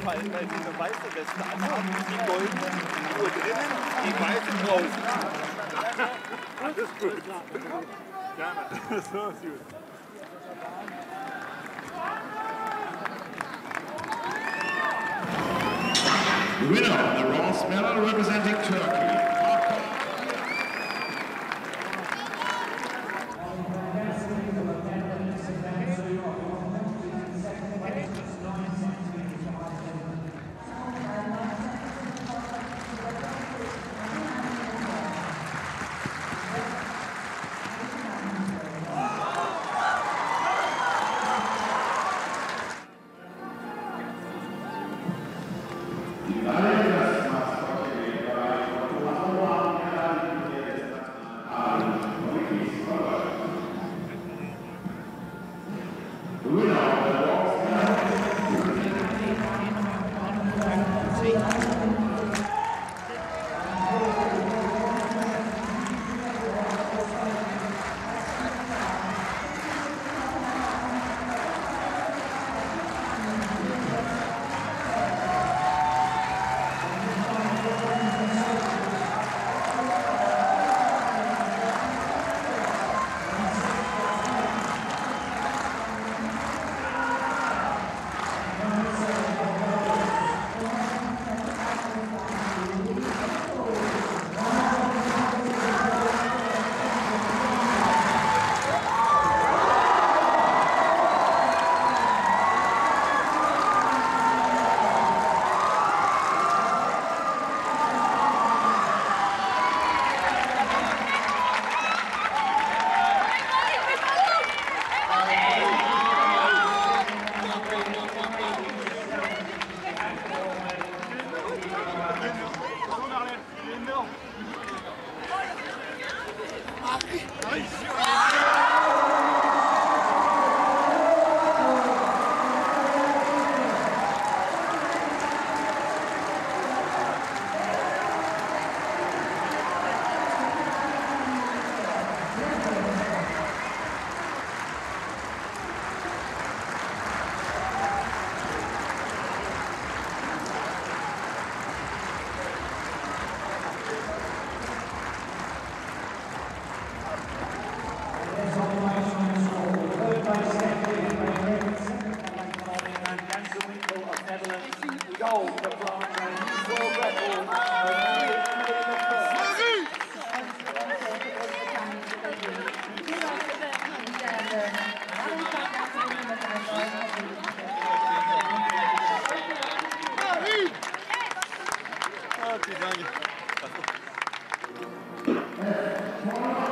aufgefallen, weil sie eine weiße Weste anhaben, die goldene nur drinnen, die weiße draußen. Alles gut. Gerne. So ist gut. The winner, the bronze medal representing Turkey. GANSEWINKEL of Netherlands, gold for Marlene, world record for Marie-Amelie LE FUR. Okay, danke.